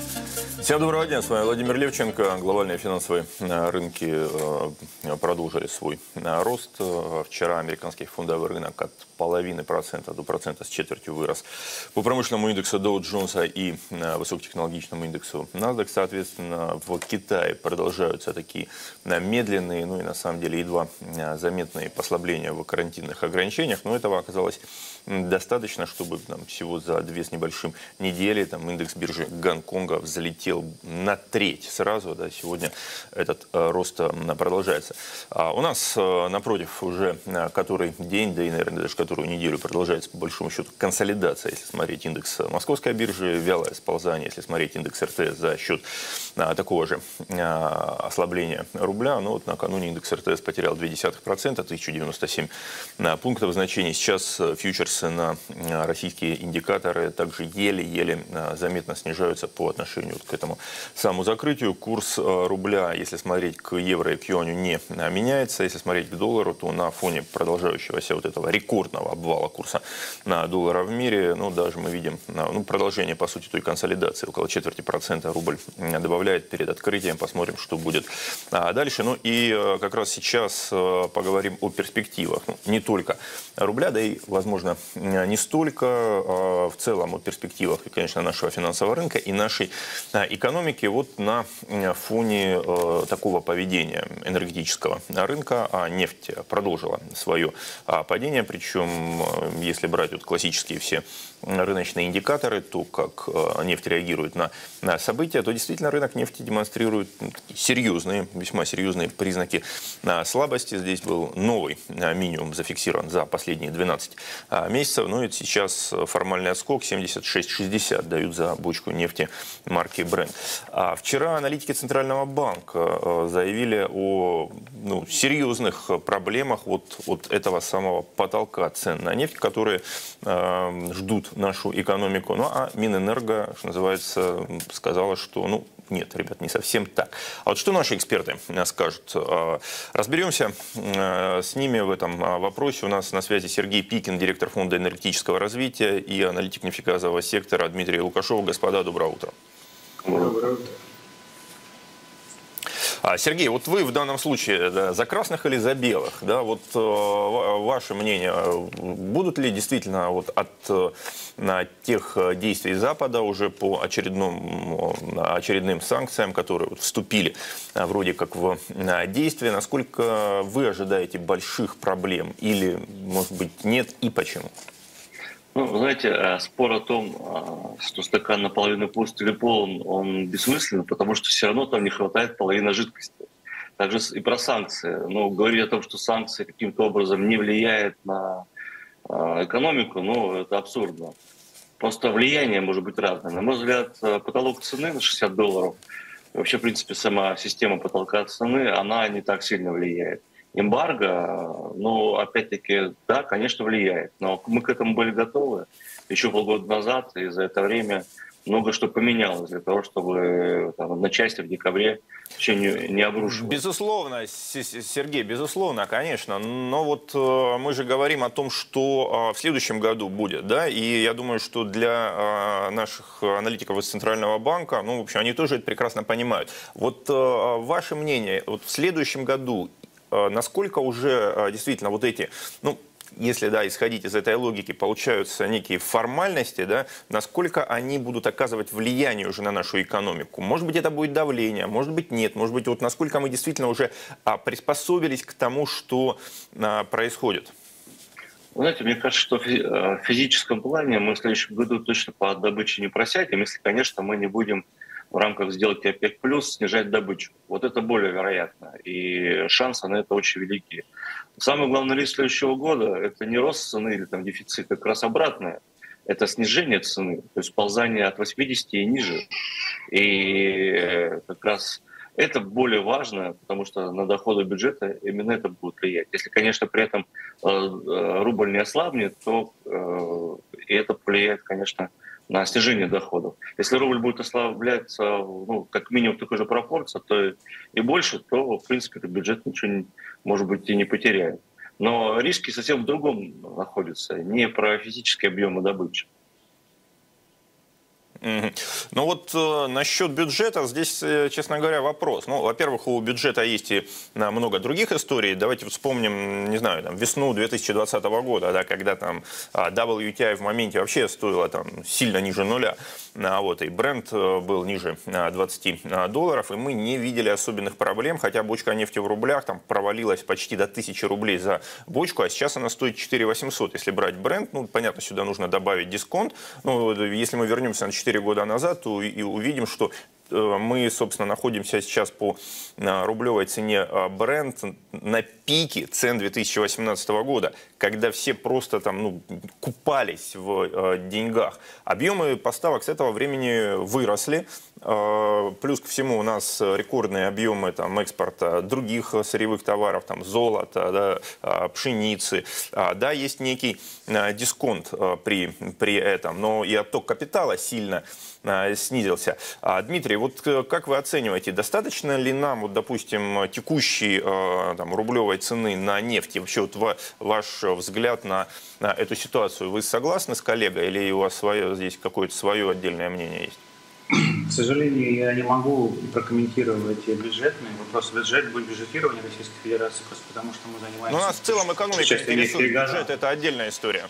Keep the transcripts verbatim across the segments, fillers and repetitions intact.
Всем доброго дня, с вами Владимир Левченко. Глобальные финансовые рынки продолжили свой рост. Вчера американский фондовый рынок от половины процента до процента с четвертью вырос. По промышленному индексу Dow Jones и высокотехнологичному индексу NASDAQ, соответственно, в Китае продолжаются такие медленные, ну и на самом деле едва заметные послабления в карантинных ограничениях. Но этого оказалось достаточно, чтобы там, всего за две с небольшим недели там, индекс биржи Гонконга взлетел на треть сразу. Да, сегодня этот э, рост э, продолжается. А у нас, э, напротив, уже э, который день, да и, наверное, даже которую неделю продолжается, по большому счету, консолидация. Если смотреть индекс московской биржи, вялое сползание. Если смотреть индекс эр тэ эс за счет э, такого же э, ослабления рубля. Ну, вот накануне индекс эр тэ эс потерял ноль целых две десятых процента, тысяча девяносто семь э, пунктов значений. Сейчас э, фьючерс на российские индикаторы также еле-еле заметно снижаются по отношению к этому самому закрытию. Курс рубля, если смотреть к евро и к юаню, не меняется. Если смотреть к доллару, то на фоне продолжающегося вот этого рекордного обвала курса на доллара в мире, ну, даже мы видим ну, продолжение, по сути, той консолидации. Около четверти процента рубль добавляет перед открытием. Посмотрим, что будет дальше. Ну и как раз сейчас поговорим о перспективах. Ну, не только рубля, да и, возможно, не столько в целом о перспективах, конечно, нашего финансового рынка и нашей экономики. Вот на фоне такого поведения энергетического рынка нефть продолжила свое падение. Причем, если брать вот классические все рыночные индикаторы, то как нефть реагирует на, на события, то действительно рынок нефти демонстрирует серьезные, весьма серьезные признаки слабости. Здесь был новый минимум зафиксирован за последние двенадцать месяцев. Ну и сейчас формальный отскок семьдесят шесть шестьдесят дают за бочку нефти марки Brent. А вчера аналитики Центрального банка заявили о ну, серьезных проблемах вот, вот этого самого потолка цен на нефть, которые э, ждут нашу экономику. Ну а Минэнерго, что называется, сказала, что ну нет, ребят, не совсем так. А вот что наши эксперты скажут? Разберемся с ними в этом вопросе. У нас на связи Сергей Пикин, директор фонда энергетического развития, и аналитик нефтегазового сектора Дмитрий Лукашов. Господа, доброе утро. Доброе утро. Сергей, вот вы в данном случае да, за красных или за белых? Да, вот э, ваше мнение, будут ли действительно вот от э, тех действий Запада уже по очередным, очередным санкциям, которые вот вступили э, вроде как в э, действие, насколько вы ожидаете больших проблем или, может быть, нет и почему? Ну, знаете, спор о том, что стакан наполовину пуст или полон, он бессмысленный, потому что все равно там не хватает половины жидкости. Также и про санкции. Ну, говорить о том, что санкции каким-то образом не влияют на экономику, ну, это абсурдно. Просто влияние может быть разное. На мой взгляд, потолок цены на шестьдесят долларов, вообще, в принципе, сама система потолка цены, она не так сильно влияет. Эмбарго, ну, опять-таки, да, конечно, влияет. Но мы к этому были готовы еще полгода назад, и за это время много что поменялось для того, чтобы там, одночасье в декабре еще не, не обрушилось. Безусловно, Сергей, безусловно, конечно. Но вот э, мы же говорим о том, что э, в следующем году будет, да, и я думаю, что для э, наших аналитиков из Центрального банка, ну, в общем, они тоже это прекрасно понимают. Вот э, ваше мнение, вот в следующем году насколько уже действительно вот эти, ну, если, да, исходить из этой логики, получаются некие формальности, да, насколько они будут оказывать влияние уже на нашу экономику? Может быть, это будет давление, может быть, нет. Может быть, вот насколько мы действительно уже а, приспособились к тому, что а, происходит? Знаете, мне кажется, что в физическом плане мы в следующем году точно по добыче не просядем, если, конечно, мы не будем в рамках сделки ОПЕК+, снижать добычу. Вот это более вероятно, и шансы на это очень велики. Самый главный риск следующего года – это не рост цены или там, дефицит, как раз обратное. Это снижение цены, то есть сползание от восьмидесяти и ниже. И как раз это более важно, потому что на доходы бюджета именно это будет влиять. Если, конечно, при этом рубль не ослабнет, то и это повлияет, конечно, на снижение доходов. Если рубль будет ослабляться, ну, как минимум в такой же пропорции, то и больше, то, в принципе, этот бюджет ничего, не, может быть, и не потеряет. Но риски совсем в другом находятся, не про физические объемы добычи. Mm-hmm. Ну вот э, насчет бюджета, здесь, э, честно говоря, вопрос. Ну, во-первых, у бюджета есть и э, много других историй. Давайте вспомним, не знаю, там, весну две тысячи двадцатого года, да, когда там э, дабл ю ти ай в моменте вообще стоило там сильно ниже нуля. А, вот, и бренд э, был ниже э, двадцати долларов, и мы не видели особенных проблем, хотя бочка нефти в рублях там провалилась почти до тысячи рублей за бочку, а сейчас она стоит четыре тысячи восемьсот. Если брать бренд, ну, понятно, сюда нужно добавить дисконт. Ну, если мы вернемся на четыре года назад, то и увидим, что мы, собственно, находимся сейчас по рублевой цене бренд на пике цен две тысячи восемнадцатого года, когда все просто там, ну, купались в деньгах. Объемы поставок с этого времени выросли. Плюс ко всему у нас рекордные объемы там, экспорта других сырьевых товаров, там, золота, да, пшеницы. Да, есть некий дисконт при, при этом, но и отток капитала сильно снизился. Дмитрий, вот как вы оцениваете, достаточно ли нам, вот, допустим, текущей там, рублевой цены на нефть? И вообще вот ваш взгляд на, на эту ситуацию, вы согласны с коллегой или у вас свое, здесь какое-то свое отдельное мнение есть? К сожалению, я не могу прокомментировать бюджетные вопросы. Бюджет будет бюджетирование Российской Федерации, просто потому что мы занимаемся... Но у нас в целом экономика интересует, бюджет — это отдельная история.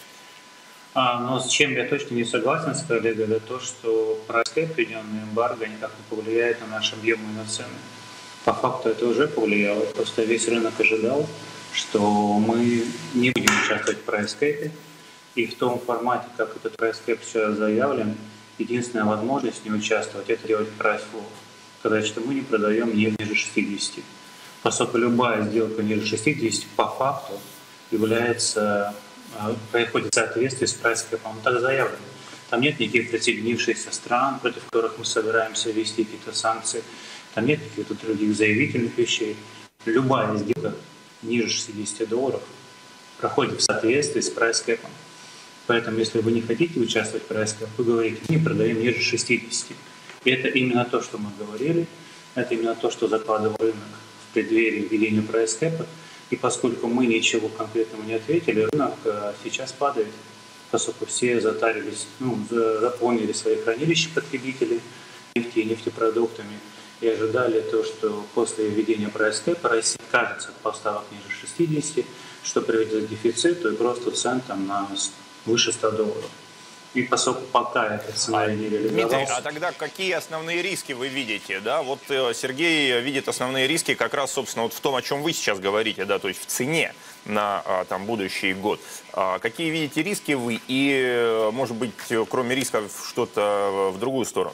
А, но с чем я точно не согласен с коллегой, это то, что прайскэп, введенный эмбарго, никак не повлияет на наши объемы и на цены. По факту это уже повлияло. Просто весь рынок ожидал, что мы не будем участвовать в прайскэпе. И в том формате, как этот прайскэп сейчас заявлен, единственная возможность не участвовать — это делать прайс-флоу. Сказать, что мы не продаем нефть ниже шестидесяти. Поскольку любая сделка ниже шестидесяти по факту является... происходит в соответствии с прайс-кэпом, так заявлено. Там нет никаких присоединившихся стран, против которых мы собираемся ввести какие-то санкции. Там нет каких-то других заявительных вещей. Любая сделка ниже шестидесяти долларов проходит в соответствии с прайс-кэпом. Поэтому, если вы не хотите участвовать в прайс-кэпе, вы говорите, мы не продаем ниже шестидесяти. И это именно то, что мы говорили, это именно то, что закладывал рынок в преддверии введения прайс-кэпа. И поскольку мы ничего конкретного не ответили, рынок сейчас падает, поскольку все затарились, ну, заполнили свои хранилища потребителей нефти и нефтепродуктами и ожидали то, что после введения прайс-кэпа Россия откажется от поставок ниже шестидесяти, что приведет к дефициту и просто цен там на выше ста долларов. И поскольку пока эта цена не реализовалась... Дмитрий, а тогда какие основные риски вы видите? Да? Вот Сергей видит основные риски как раз, собственно, вот в том, о чем вы сейчас говорите, да, то есть в цене на там, будущий год. А какие видите риски вы и, может быть, кроме рисков, что-то в другую сторону?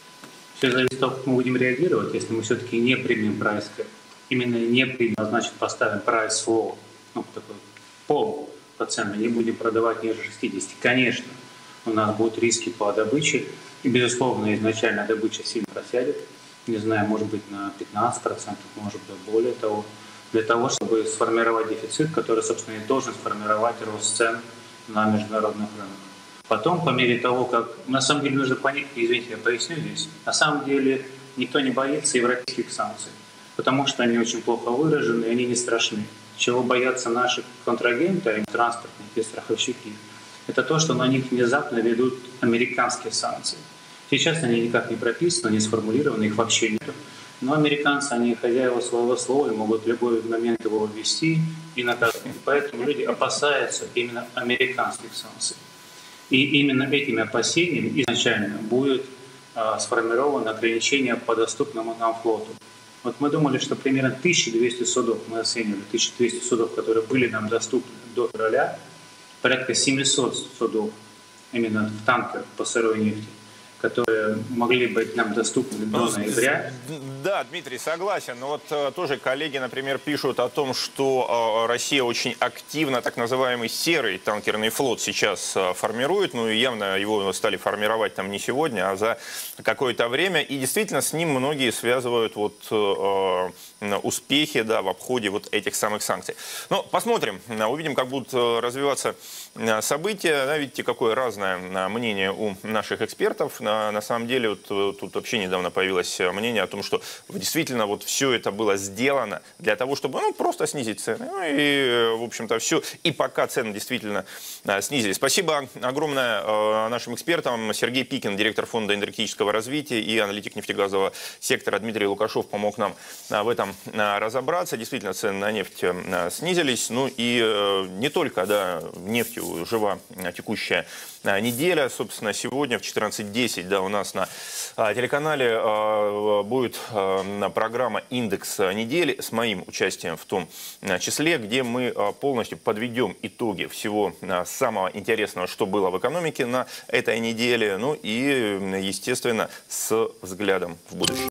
Все зависит от того, как мы будем реагировать, если мы все-таки не примем прайс-кэп. Именно не примем, а значит поставим прайс-флоу, ну, такой пол по ценам, не будем продавать ниже шестидесяти. Конечно, у нас будут риски по добыче, и, безусловно, изначально добыча сильно просядет, не знаю, может быть, на пятнадцать процентов, может быть, более того, для того, чтобы сформировать дефицит, который, собственно, и должен сформировать рост цен на международных рынках. Потом, по мере того, как... На самом деле, нужно понять, извините, я поясню здесь, на самом деле никто не боится европейских санкций, потому что они очень плохо выражены, и они не страшны. Чего боятся наши контрагенты, транспортники, страховщики, это то, что на них внезапно ведут американские санкции. Сейчас они никак не прописаны, не сформулированы, их вообще нет. Но американцы, они хозяева своего слова и могут в любой момент его ввести и наказать. Поэтому люди опасаются именно американских санкций. И именно этими опасениями изначально будет а, сформировано ограничение по доступному нам флоту. Вот мы думали, что примерно тысяча двести судов, мы оценивали тысяча двести судов, которые были нам доступны до февраля, порядка семисот судов, именно в танкерах по сырой нефти, которые могли быть нам доступны до ноября. Да, Дмитрий, согласен. Но вот э, тоже коллеги, например, пишут о том, что э, Россия очень активно так называемый серый танкерный флот сейчас э, формирует. Ну и явно его стали формировать там не сегодня, а за какое-то время. И действительно с ним многие связывают вот, э, успехи, да, в обходе вот этих самых санкций. Но посмотрим, увидим, как будут развиваться события. Да, видите, какое разное мнение у наших экспертов на, на самом деле, вот, тут вообще недавно появилось мнение о том, что действительно вот все это было сделано для того, чтобы ну, просто снизить цены. Ну и, в общем-то, все. И пока цены действительно снизились. Спасибо огромное нашим экспертам. Сергей Пикин, директор фонда энергетического развития, и аналитик нефтегазового сектора Дмитрий Лукашов помог нам в этом разобраться. Действительно, цены на нефть снизились. Ну и не только да, нефтью жива текущая неделя. Собственно, сегодня в четырнадцать десять да, у нас на телеканале будет программа «Индекс недели» с моим участием в том числе, где мы полностью подведем итоги всего самого интересного, что было в экономике на этой неделе. Ну и, естественно, с взглядом в будущее.